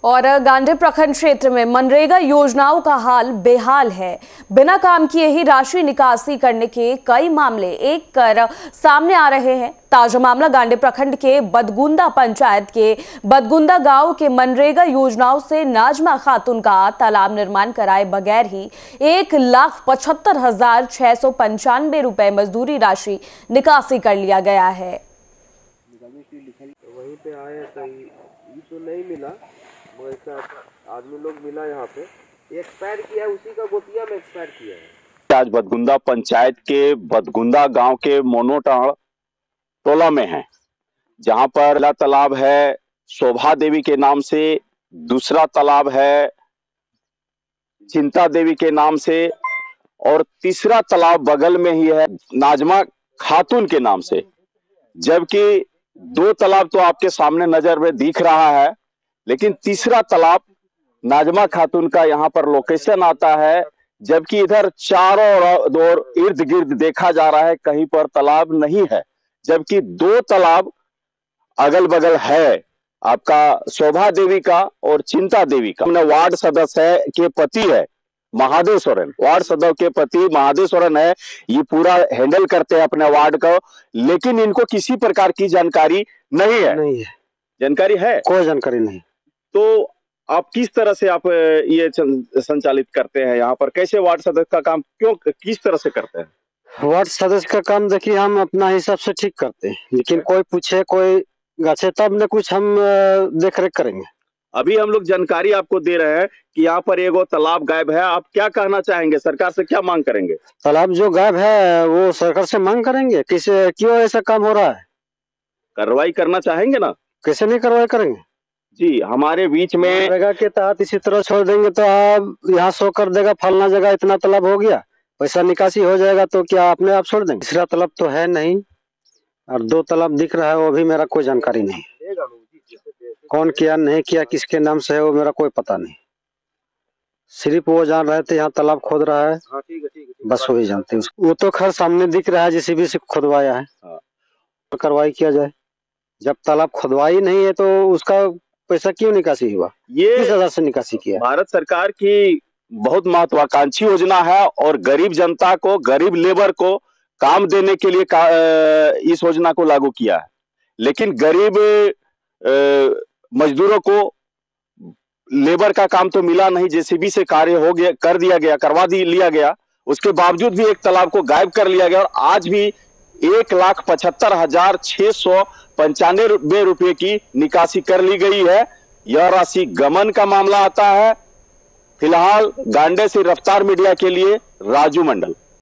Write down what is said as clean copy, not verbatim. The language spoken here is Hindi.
और गांधी प्रखंड क्षेत्र में मनरेगा योजनाओं का हाल बेहाल है। बिना काम किए ही राशि निकासी करने के कई मामले एक कर सामने आ रहे हैं। ताजा मामला गांधी प्रखंड के बदगुंदा पंचायत के बदगुंदा गांव के मनरेगा योजनाओं से नाजमा खातून का तालाब निर्माण कराए बगैर ही 1,75,695 रुपए मजदूरी राशि निकासी कर लिया गया है। वहीं पे आए तो नहीं मिला, ऐसा आदमी लोग मिला यहाँ पे एक्सपायर किया है, उसी का गोतिया में एक्सपायर किया है। आज बदगुंदा पंचायत के बदगुंदा गांव के मोनोटाण टोला में है, जहां पर पहला तालाब है शोभा देवी के नाम से, दूसरा तालाब है चिंता देवी के नाम से और तीसरा तालाब बगल में ही है नाजमा खातून के नाम से। जबकि दो तालाब तो आपके सामने नजर में दिख रहा है, लेकिन तीसरा तालाब नाजमा खातून का यहाँ पर लोकेशन आता है। जबकि इधर चारों ओर इर्द गिर्द देखा जा रहा है कहीं पर तालाब नहीं है, जबकि दो तालाब अगल बगल है, आपका शोभा देवी का और चिंता देवी का। अपने वार्ड सदस्य के पति है महादेव सोरेन, वार्ड सदस्य के पति महादेव सोरेन है, ये पूरा हैंडल करते हैं अपने वार्ड को, लेकिन इनको किसी प्रकार की जानकारी नहीं है। जानकारी है? कोई जानकारी नहीं। तो आप किस तरह से आप ये संचालित करते हैं यहाँ पर? कैसे वार्ड सदस्य का काम क्यों किस तरह से करते हैं? वार्ड सदस्य का काम देखिए हम अपना हिसाब से ठीक करते हैं, लेकिन कोई पूछे कोई गाछे तब न कुछ हम देख रेख करेंगे। अभी हम लोग जानकारी आपको दे रहे हैं कि यहाँ पर एगो तालाब गायब है। आप क्या कहना चाहेंगे? सरकार से क्या मांग करेंगे? तालाब जो गायब है वो सरकार से मांग करेंगे। किसे क्यों ऐसा काम हो रहा है? कार्रवाई करना चाहेंगे ना? कैसे नहीं कार्रवाई करेंगे जी। हमारे बीच में मनरेगा के तहत इसी तरह छोड़ देंगे तो आप यहाँ शो कर देगा फलना जगह इतना तालाब हो गया, पैसा निकासी हो जाएगा, तो क्या अपने आप छोड़ देंगे? तीसरा तालाब तो है नहीं और दो तालाब दिख रहा है, वो भी मेरा कोई जानकारी नहीं। कौन किया नहीं किया किसके नाम से है वो मेरा कोई पता नहीं। सिर्फ वो जान रहे थे यहाँ तालाब खोद रहा है, बस वही जानते हैं। वो तो खैर सामने दिख रहा है जेसीबी से खुदवाया है, कार्रवाई किया जाए। जब तालाब खुदवाई नहीं है तो उसका पैसा क्यों निकासी हुआ? ये 20,000 से निकासी किया। भारत सरकार की बहुत महत्वाकांक्षी योजना है और गरीब जनता को, गरीब लेबर को काम देने के लिए इस योजना को लागू किया है। लेकिन गरीब मजदूरों को लेबर का काम तो मिला नहीं, जेसीबी से कार्य हो गया, कर दिया गया, लिया गया। उसके बावजूद भी एक तालाब को गायब कर लिया गया और आज भी 1,75,695 रुपए की निकासी कर ली गई है। यह राशि गमन का मामला आता है। फिलहाल गांडे से रफ्तार मीडिया के लिए राजू मंडल।